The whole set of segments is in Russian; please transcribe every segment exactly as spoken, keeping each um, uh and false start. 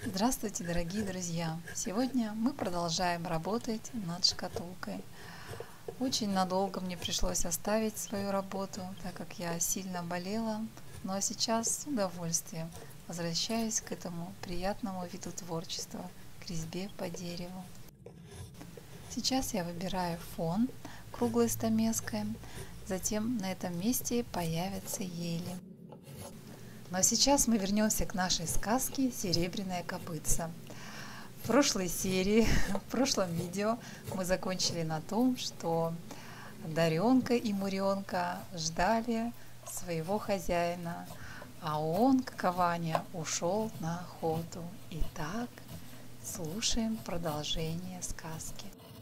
Здравствуйте, дорогие друзья! Сегодня мы продолжаем работать над шкатулкой. Очень надолго мне пришлось оставить свою работу, так как я сильно болела, ну а сейчас с удовольствием возвращаюсь к этому приятному виду творчества, к резьбе по дереву. Сейчас я выбираю фон круглой стамеской, затем на этом месте появятся ели. Но сейчас мы вернемся к нашей сказке «Серебряное копытце». В прошлой серии, в прошлом видео мы закончили на том, что Даренка и Муренка ждали своего хозяина, а он, как Ваня, ушел на охоту. Итак, слушаем продолжение сказки.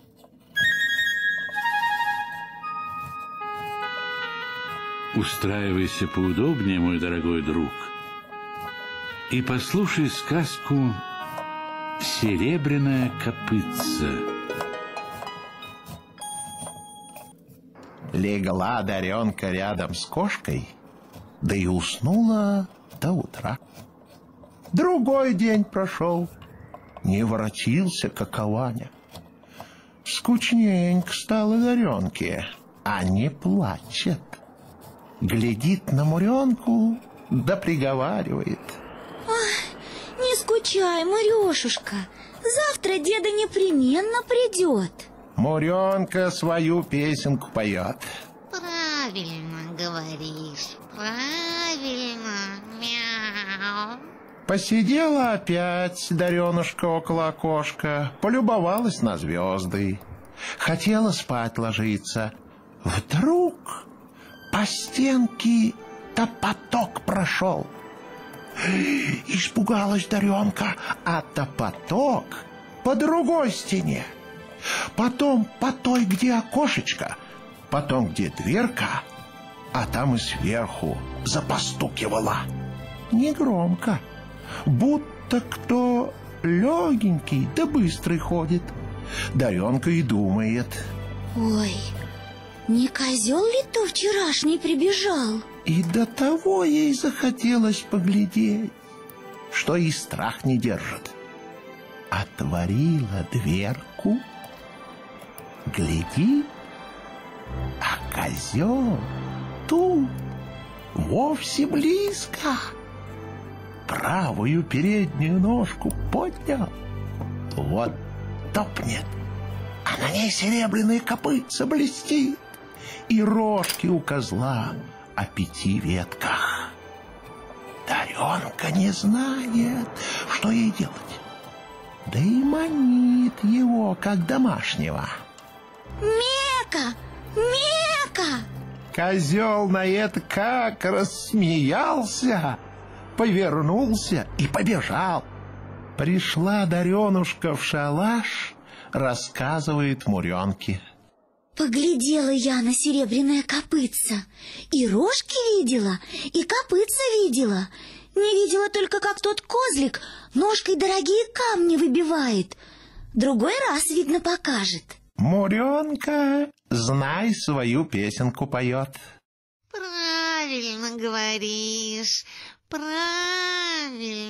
Устраивайся поудобнее, мой дорогой друг, и послушай сказку «Серебряное копытце». Легла Даренка рядом с кошкой, да и уснула до утра. Другой день прошел, не воротился какованя. Скучненько стало Даренке, а не плачет. Глядит на Муренку, да приговаривает: «Ой, не скучай, Мурёшушка, завтра деда непременно придет». Муренка свою песенку поет: «Правильно говоришь, правильно, мяу». Посидела опять Даренушка около окошка, полюбовалась на звезды. Хотела спать ложиться. Вдруг по стенке топоток прошел. Испугалась Даренка, а топоток по другой стене. Потом по той, где окошечко, потом где дверка, а там и сверху запостукивала. Негромко, будто кто легенький да быстрый ходит. Даренка и думает: «Ой, не козел ли то вчерашний прибежал?» И до того ей захотелось поглядеть, что и страх не держит. Отворила дверку, глядит, а козел тут, вовсе близко. Правую переднюю ножку поднял, вот топнет, а на ней серебряное копытце блестит, и рожки у козла о пяти ветках. Даренка не знает, что ей делать, да и манит его, как домашнего. «Мека! Мека!» Козел на это как рассмеялся, повернулся и побежал. Пришла Даренушка в шалаш, рассказывает Муренке: «Поглядела я на серебряное копытце, и рожки видела, и копытце видела. Не видела только, как тот козлик ножкой дорогие камни выбивает. Другой раз, видно, покажет». Муренка, знай, свою песенку поет: Правильно говоришь, правильно.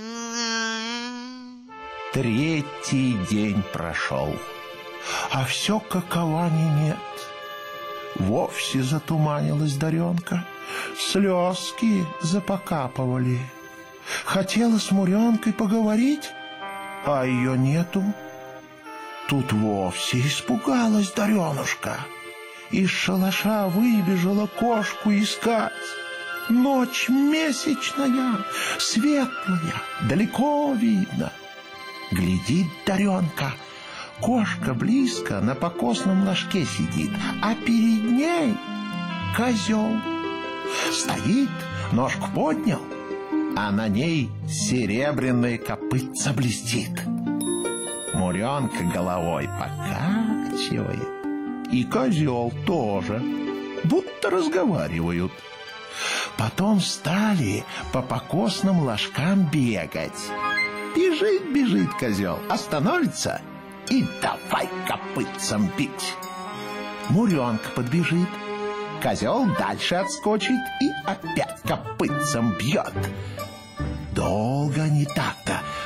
Третий день прошел, а все каковани нет. Вовсе затуманилась Даренка, слезки запокапывали. Хотела с Муренкой поговорить, а ее нету. Тут вовсе испугалась Даренушка, из шалаша выбежала кошку искать. Ночь месячная, светлая, далеко видно. Глядит Даренка, кошка близко на покосном ложке сидит, а перед ней козел. Стоит, ножку поднял, а на ней серебряное копытце блестит. Муренка головой покачивает, и козел тоже, будто разговаривают. Потом стали по покосным ложкам бегать. Бежит, бежит козел, остановится и давай копытцем бить. Муренка подбежит, козел дальше отскочит и опять копытцем бьет. Долго не так-то,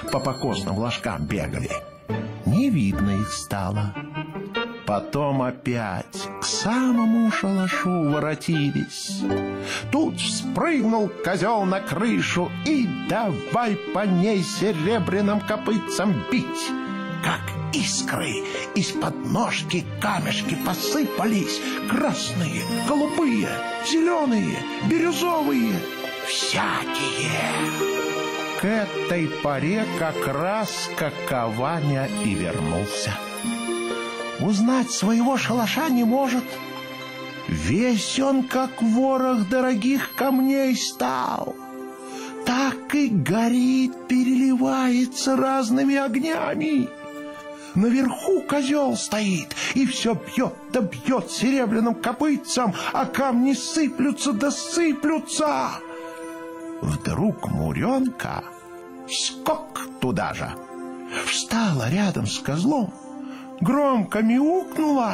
по покосным ложкам бегали. Не видно их стало. Потом опять к самому шалашу воротились. Тут спрыгнул козел на крышу и давай по ней серебряным копытцем бить. Как искры из-под ножки камешки посыпались. Красные, голубые, зеленые, бирюзовые, всякие. К этой поре как раз Какованя и вернулся. Узнать своего шалаша не может. Весь он, как ворох дорогих камней, стал. Так и горит, переливается разными огнями. Наверху козел стоит и все бьет да бьет серебряным копытцем, а камни сыплются да сыплются. Вдруг Муренка скок туда же, встала рядом с козлом, громко мяукнула.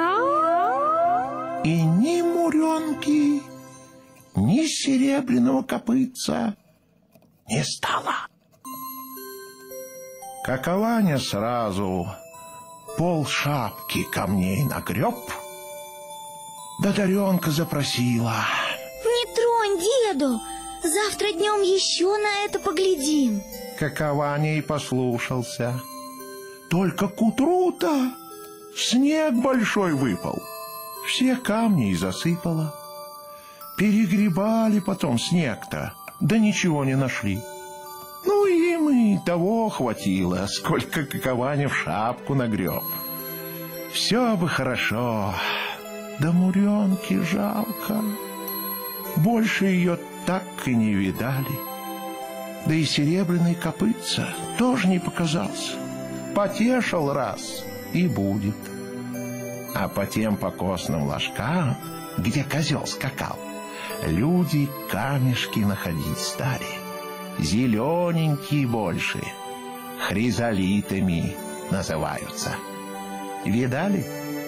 Мяу. И ни Муренки, ни серебряного копытца не стало. Какованя сразу пол шапки камней нагреб, да Даренка запросила: не тронь деду, завтра днем еще на это поглядим. Какованя и послушался. Только к утру-то снег большой выпал, все камни и засыпало. Перегребали потом снег-то, да ничего не нашли. Ну, им и того хватило, сколько Какованя в шапку нагреб. Все бы хорошо, да Муренки жалко. Больше ее так и не видали. Да и серебряный копытца тоже не показался. Потешил раз и будет. А по тем покосным ложкам, где козел скакал, люди камешки находить стали. Зелененькие больше, хризолитами называются. Видали?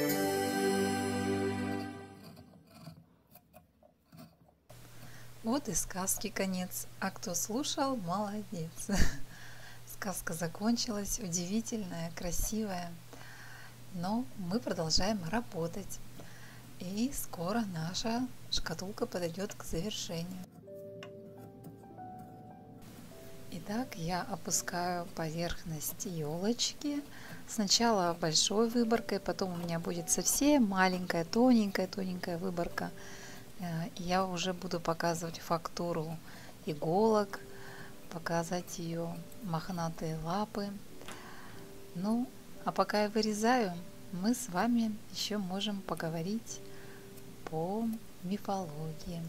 Вот и сказки конец. А кто слушал, молодец. Сказка закончилась, удивительная, красивая. Но мы продолжаем работать. И скоро наша шкатулка подойдет к завершению. Итак, я опускаю поверхность елочки. Сначала большой выборкой, потом у меня будет совсем маленькая, тоненькая, тоненькая выборка. Я уже буду показывать фактуру иголок, показать ее мохнатые лапы. Ну, а пока я вырезаю, мы с вами еще можем поговорить по мифологии.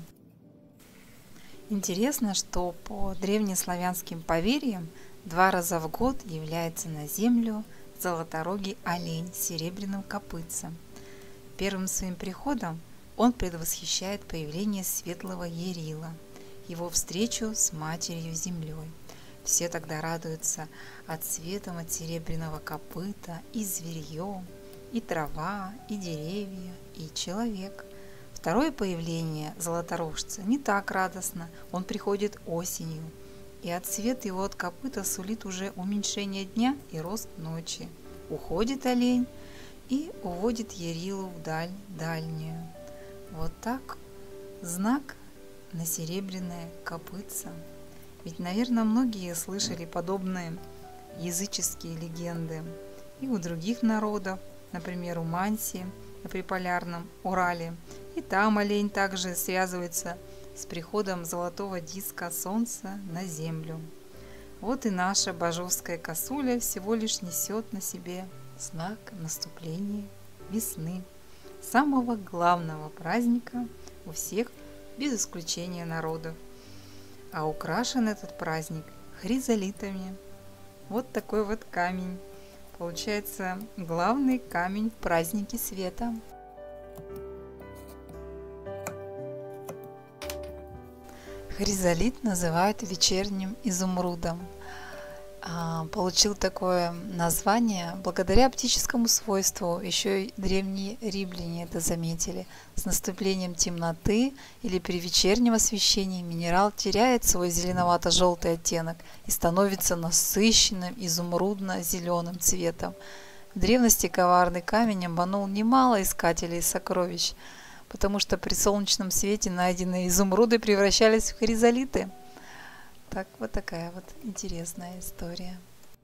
Интересно, что по древнеславянским поверьям два раза в год является на землю золоторогий олень с серебряным копытцем. Первым своим приходом он предвосхищает появление светлого Ярила, его встречу с матерью землей. Все тогда радуются отцветом от серебряного копыта и зверье, и трава, и деревья, и человек. Второе появление золоторожца не так радостно, он приходит осенью, и отцвет его от копыта сулит уже уменьшение дня и рост ночи. Уходит олень и уводит Ярилу вдаль дальнюю. Вот так знак на серебряное копытце. Ведь, наверное, многие слышали подобные языческие легенды и у других народов, например, у Манси на приполярном Урале. И там олень также связывается с приходом золотого диска солнца на землю. Вот и наша бажовская косуля всего лишь несет на себе знак наступления весны, самого главного праздника у всех без исключения народов. А украшен этот праздник хризолитами. Вот такой вот камень. Получается, главный камень в празднике света. Хризолит называют вечерним изумрудом. а, получил такое название благодаря оптическому свойству. Еще и древние римляне это заметили. С наступлением темноты или при вечернем освещении минерал теряет свой зеленовато-желтый оттенок и становится насыщенным изумрудно-зеленым цветом. В древности коварный камень обманул немало искателей сокровищ, потому что при солнечном свете найденные изумруды превращались в хризолиты. Так, вот такая вот интересная история.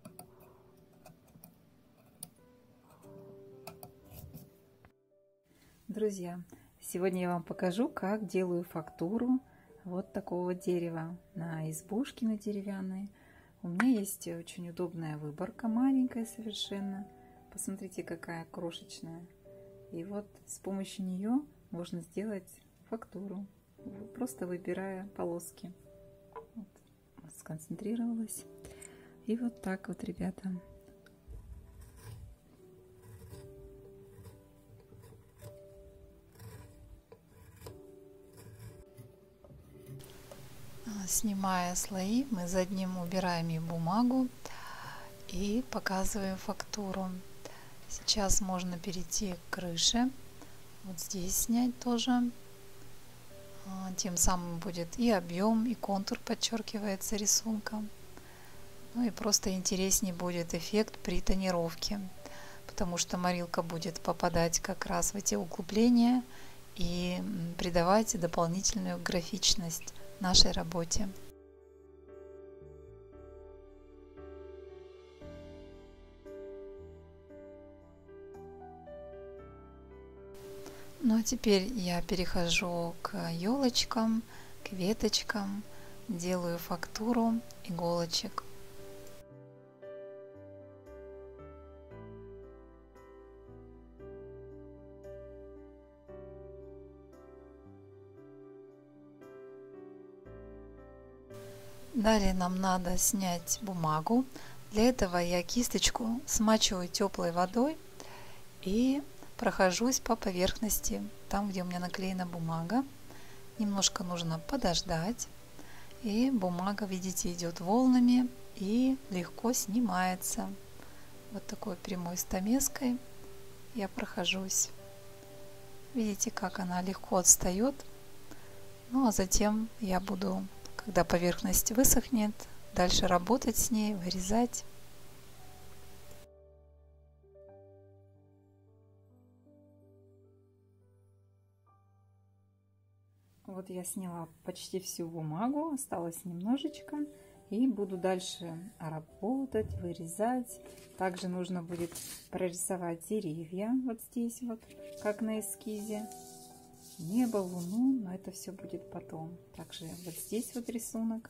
Друзья, сегодня я вам покажу, как делаю фактуру вот такого дерева на избушке на деревянной. У меня есть очень удобная выборка, маленькая совершенно. Посмотрите, какая крошечная. И вот с помощью нее можно сделать фактуру, просто выбирая полоски. Вот, сконцентрировалась. И вот так вот, ребята. Снимая слои, мы за одним убираем и бумагу и показываем фактуру. Сейчас можно перейти к крыше. Вот здесь снять тоже. Тем самым будет и объем, и контур подчеркивается рисунком. Ну и просто интереснее будет эффект при тонировке, потому что морилка будет попадать как раз в эти углубления и придавать дополнительную графичность нашей работе. Ну а теперь я перехожу к елочкам, к веточкам, делаю фактуру иголочек. Далее нам надо снять бумагу. Для этого я кисточку смачиваю теплой водой и прохожусь по поверхности, там, где у меня наклеена бумага. Немножко нужно подождать, и бумага, видите, идет волнами и легко снимается. Вот такой прямой стамеской я прохожусь. Видите, как она легко отстает. Ну а затем я буду, когда поверхность высохнет, дальше работать с ней, вырезать. Вот я сняла почти всю бумагу, осталось немножечко, и буду дальше работать, вырезать. Также нужно будет прорисовать деревья вот здесь вот, как на эскизе, небо, луну, но это все будет потом. Также вот здесь вот рисунок.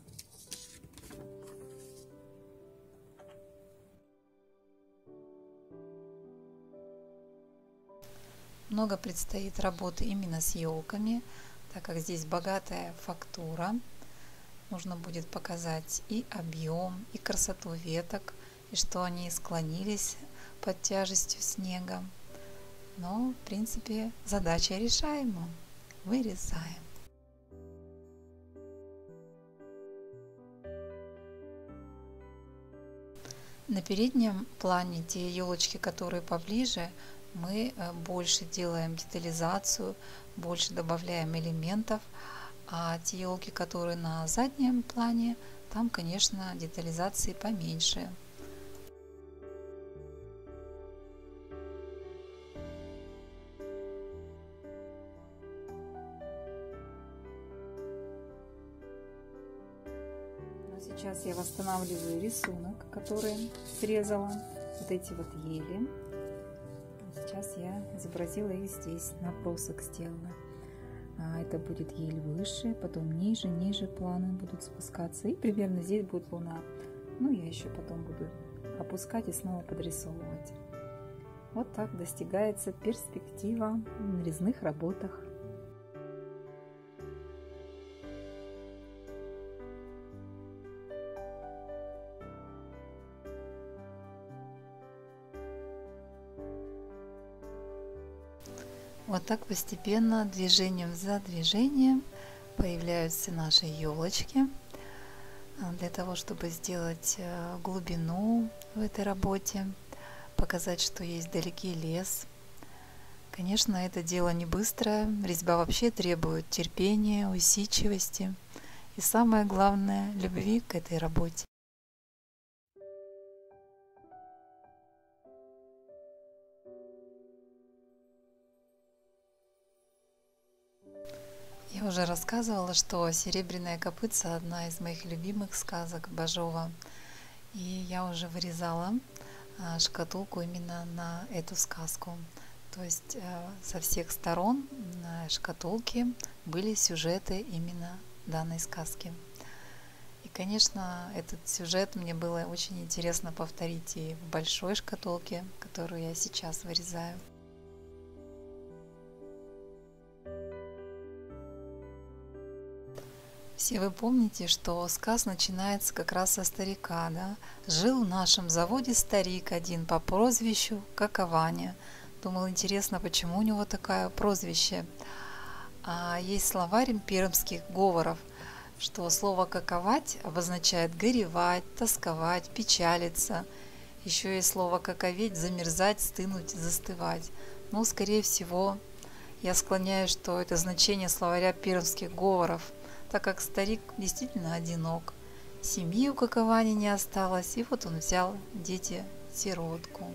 Много предстоит работы именно с елками, так как здесь богатая фактура. Нужно будет показать и объем, и красоту веток, и что они склонились под тяжестью снега. Но, в принципе, задача решаема. Вырезаем. На переднем плане те елочки, которые поближе, мы больше делаем детализацию, больше добавляем элементов, а те елки, которые на заднем плане, там, конечно, детализации поменьше. Но сейчас я восстанавливаю рисунок, который срезала, вот эти вот ели. Сейчас я изобразила их здесь, набросок сделала. А это будет ель выше, потом ниже, ниже планы будут спускаться. И примерно здесь будет луна. Ну, я еще потом буду опускать и снова подрисовывать. Вот так достигается перспектива в нарезных работах. Вот так постепенно, движением за движением, появляются наши елочки. для того, чтобы сделать глубину в этой работе, показать, что есть вдалеке лес. Конечно, это дело не быстрое, резьба вообще требует терпения, усидчивости и, самое главное, любви к этой работе. Я уже рассказывала, что «Серебряная копытца» — одна из моих любимых сказок Бажова. И я уже вырезала шкатулку именно на эту сказку. То есть со всех сторон на шкатулке были сюжеты именно данной сказки. И, конечно, этот сюжет мне было очень интересно повторить и в большой шкатулке, которую я сейчас вырезаю. Все вы помните, что сказ начинается как раз со старика, да? Жил в нашем заводе старик один по прозвищу Какованя. Думал, интересно, почему у него такое прозвище. А есть словарь пермских говоров, что слово «каковать» обозначает горевать, тосковать, печалиться. Еще есть слово «каковеть» — замерзать, стынуть, застывать. Ну, скорее всего, я склоняюсь, что это значение словаря пермских говоров, так как старик действительно одинок. Семьи у Каковани не осталось, и вот он взял дети-сиротку.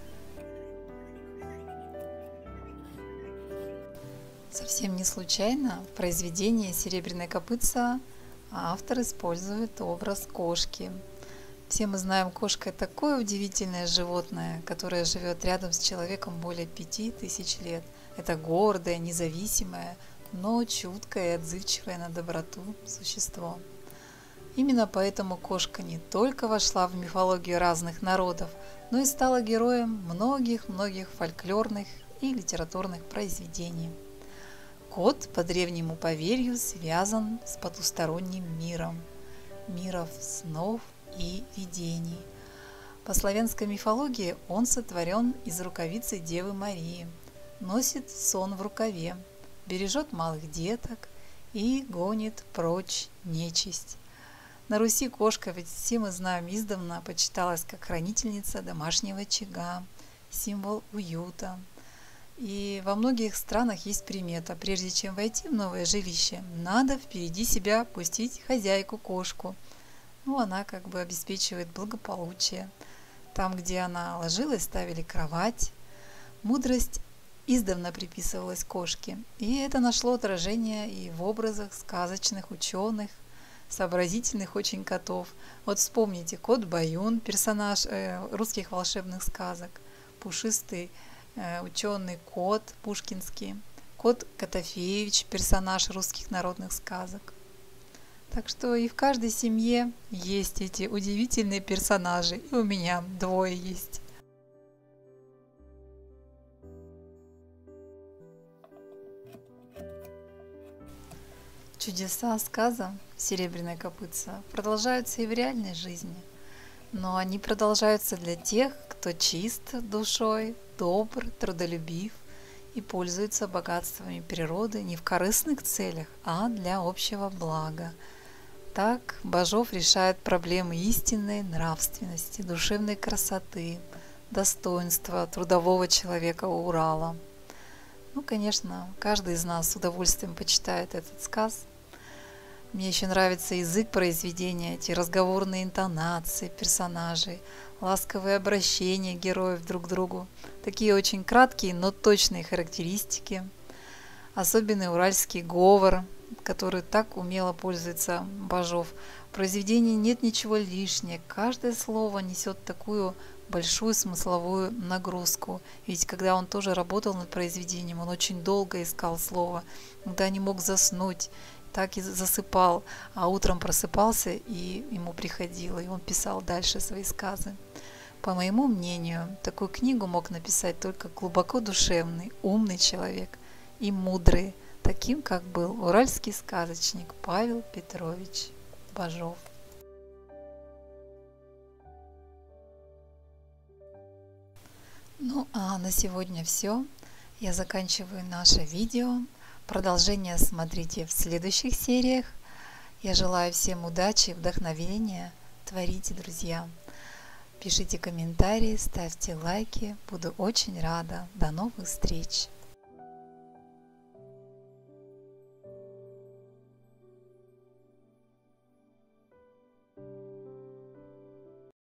Совсем не случайно в произведении «Серебряная копытца» автор использует образ кошки. Все мы знаем, кошка — это такое удивительное животное, которое живет рядом с человеком более пяти тысяч лет. Это гордое, независимое, но чуткое и отзывчивое на доброту существо. Именно поэтому кошка не только вошла в мифологию разных народов, но и стала героем многих-многих фольклорных и литературных произведений. Кот, по древнему поверью, связан с потусторонним миром, миров снов и видений. По славянской мифологии он сотворен из рукавицы Девы Марии, носит сон в рукаве, бережет малых деток и гонит прочь нечисть. На Руси кошка, ведь все мы знаем, издавна почиталась как хранительница домашнего очага, символ уюта. И во многих странах есть примета: прежде чем войти в новое жилище, надо впереди себя пустить хозяйку-кошку. Ну, она как бы обеспечивает благополучие. Там, где она ложилась, ставили кровать. Мудрость издавна приписывалась кошке, и это нашло отражение и в образах сказочных ученых, сообразительных очень котов. Вот вспомните, кот Баюн, персонаж э, русских волшебных сказок, пушистый э, ученый кот пушкинский, кот Котофеевич, персонаж русских народных сказок. Так что и в каждой семье есть эти удивительные персонажи, и у меня двое есть. Чудеса сказа «Серебряная копытца» продолжаются и в реальной жизни, но они продолжаются для тех, кто чист душой, добр, трудолюбив и пользуется богатствами природы не в корыстных целях, а для общего блага. Так Бажов решает проблемы истинной нравственности, душевной красоты, достоинства трудового человека у Урала. Ну, конечно, каждый из нас с удовольствием почитает этот сказ. Мне еще нравится язык произведения, эти разговорные интонации персонажей, ласковые обращения героев друг к другу. Такие очень краткие, но точные характеристики. Особенный уральский говор, который так умело пользуется Бажов. В произведении нет ничего лишнего. Каждое слово несет такую большую смысловую нагрузку. Ведь когда он тоже работал над произведением, он очень долго искал слово, когда не мог заснуть, так и засыпал, а утром просыпался, и ему приходило, и он писал дальше свои сказы. По моему мнению, такую книгу мог написать только глубоко душевный, умный человек и мудрый, таким, как был уральский сказочник Павел Петрович Бажов. Ну а на сегодня все. Я заканчиваю наше видео. Продолжение смотрите в следующих сериях. Я желаю всем удачи, вдохновения. Творите, друзья. Пишите комментарии, ставьте лайки. Буду очень рада. До новых встреч!